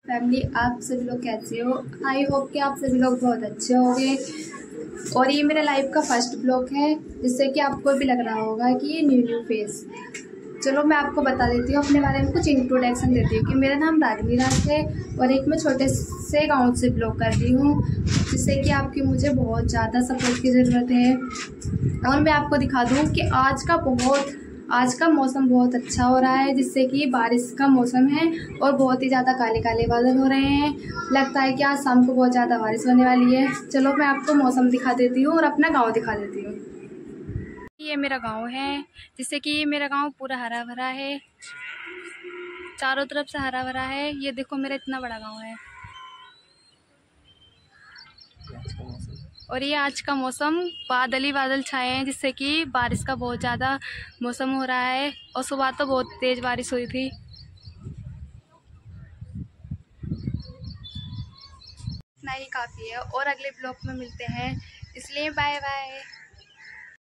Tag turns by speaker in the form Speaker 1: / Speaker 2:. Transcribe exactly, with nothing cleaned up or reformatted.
Speaker 1: Family, आप सभी लोग कैसे हो? आई होप कि आप सभी लोग बहुत अच्छे होंगे। और ये मेरा लाइफ का फर्स्ट ब्लॉग है, जिससे कि आपको भी लग रहा होगा कि ये न्यू न्यू फेस। चलो मैं आपको बता देती हूँ, अपने बारे में कुछ इंट्रोडक्शन देती हूँ कि मेरा नाम रागनी राज है और एक मैं छोटे से गांव से ब्लॉग कर रही हूँ, जिससे कि आपकी मुझे बहुत ज़्यादा सपोर्ट की ज़रूरत है। और मैं आपको दिखा दूँ कि आज का बहुत आज का मौसम बहुत अच्छा हो रहा है, जिससे कि बारिश का मौसम है और बहुत ही ज़्यादा काले काले बादल हो रहे हैं। लगता है कि आज शाम को बहुत ज़्यादा बारिश होने वाली है। चलो मैं आपको मौसम दिखा देती हूँ और अपना गांव दिखा देती हूँ। ये मेरा गांव है, जिससे कि मेरा गांव पूरा हरा भरा है, चारों तरफ से हरा भरा है। ये देखो मेरा इतना बड़ा गांव है। और ये आज का मौसम बादल ही बादल छाए हैं, जिससे कि बारिश का बहुत ज़्यादा मौसम हो रहा है। और सुबह तो बहुत तेज़ बारिश हुई थी। इतना ही काफ़ी है और अगले ब्लॉग में मिलते हैं, इसलिए बाय बाय।